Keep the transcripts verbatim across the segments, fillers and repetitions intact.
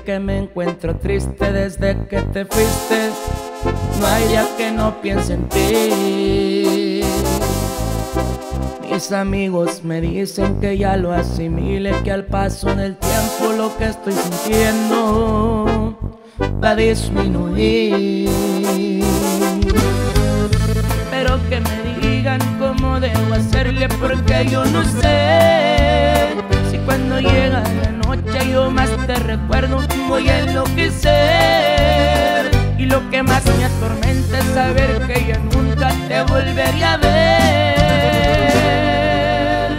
que me encuentro triste desde que te fuiste. No hay día que no piense en ti. Mis amigos me dicen que ya lo asimile, que al paso del tiempo lo que estoy sintiendo va a disminuir. Pero que me digan cómo debo hacerle, porque yo no sé si cuando llega la noche yo más te recuerdo voy a enloquecer. Y lo que más me atormenta es saber que ya nunca te volvería a ver.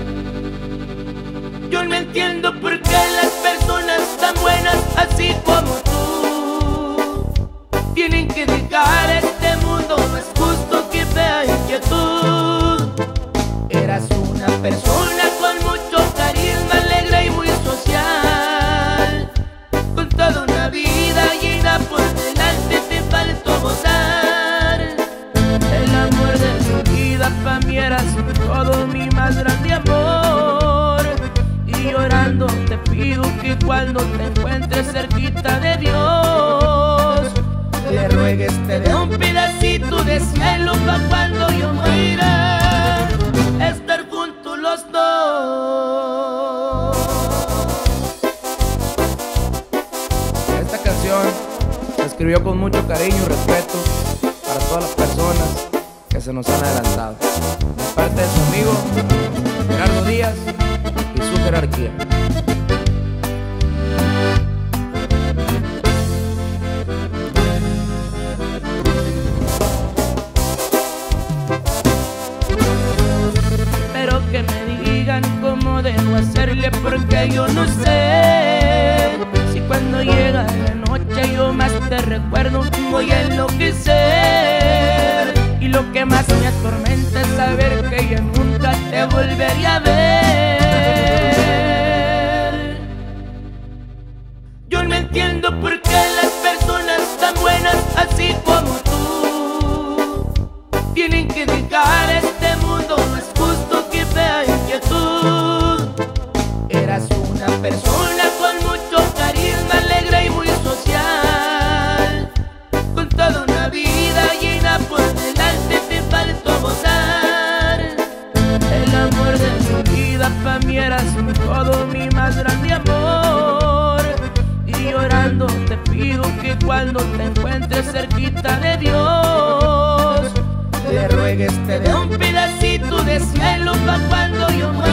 Yo no entiendo por qué las personas tan buenas así como tú tienen que dejar este mundo. No es justo que vea inquietud. Eras una persona con mucho carisma, alegre y muy social, con toda una vida llena por delante, te faltó gozar. El amor de mi vida pa' mí eras todo, mi más grande amor. Y llorando te pido que cuando te encuentres cerquita de Dios, le ruegues te dé un pedacito de cielo pa' cuando yo muera estar juntos los dos. Esta canción se escribió con mucho cariño y respeto para todas las personas que se nos han adelantado, de parte de su amigo Gerardo Díaz y su jerarquía. Pero que me digan cómo debo hacerle, porque yo no sé si cuando llega la noche yo más te recuerdo voy a enloquecer. Y lo que más me atormenta es saber que ya nunca te volvería a ver. Yo no entiendo por qué las personas tan buenas así como tú tienen que dejar este mundo. No es justo que vea inquietud. Eras una persona con mucho carisma, alegre y muy social, con toda una vida llena por delante, te faltó gozar. El amor de mi vida pa' mí eras todo, mi más grande amor. Y llorando te pido que cuando te encuentres cerquita de Dios, le ruegues te dé un pedacito de cielo pa' cuando yo muera